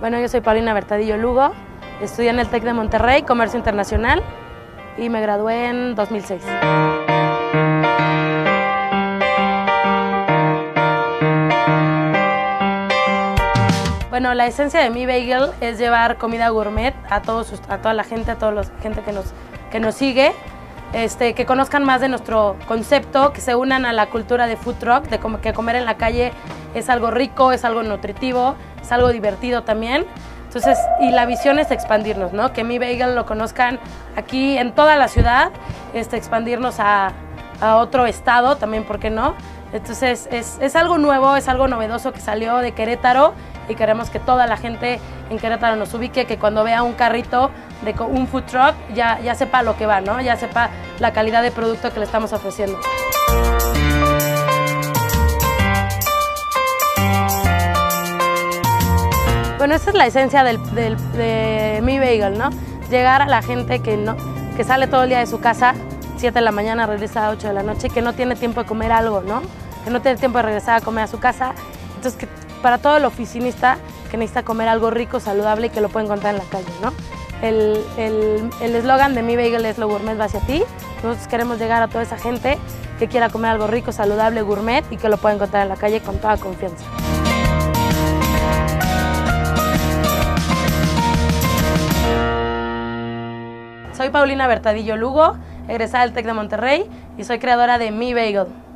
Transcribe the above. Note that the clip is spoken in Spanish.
Bueno, yo soy Paulina Bertadillo Lugo, estudié en el TEC de Monterrey, Comercio Internacional, y me gradué en 2006. Bueno, la esencia de Mi Bagel es llevar comida gourmet a toda la gente, a toda la gente que nos sigue, que conozcan más de nuestro concepto, que se unan a la cultura de food truck, que comer en la calle es algo rico, es algo nutritivo, es algo divertido también. Entonces, y la visión es expandirnos, ¿no? Que Mi Bagel lo conozcan aquí en toda la ciudad, expandirnos a otro estado también, ¿por qué no? Entonces, es algo nuevo, es algo novedoso que salió de Querétaro y queremos que toda la gente en Querétaro nos ubique, que cuando vea un carrito de un food truck ya sepa lo que va, ¿no? Ya sepa la calidad de producto que le estamos ofreciendo. Bueno, esa es la esencia de Mi Bagel, ¿no? Llegar a la gente que sale todo el día de su casa, 7 de la mañana, regresa a 8 de la noche, que no tiene tiempo de comer algo, ¿no? Que no tiene tiempo de regresar a comer a su casa. Entonces, que para todo el oficinista que necesita comer algo rico, saludable y que lo puede encontrar en la calle, ¿no? El eslogan de Mi Bagel es "Lo gourmet va hacia ti". Nosotros queremos llegar a toda esa gente que quiera comer algo rico, saludable, gourmet y que lo pueda encontrar en la calle con toda confianza. Soy Paulina Bertadillo Lugo, egresada del TEC de Monterrey y soy creadora de Mi Bagel.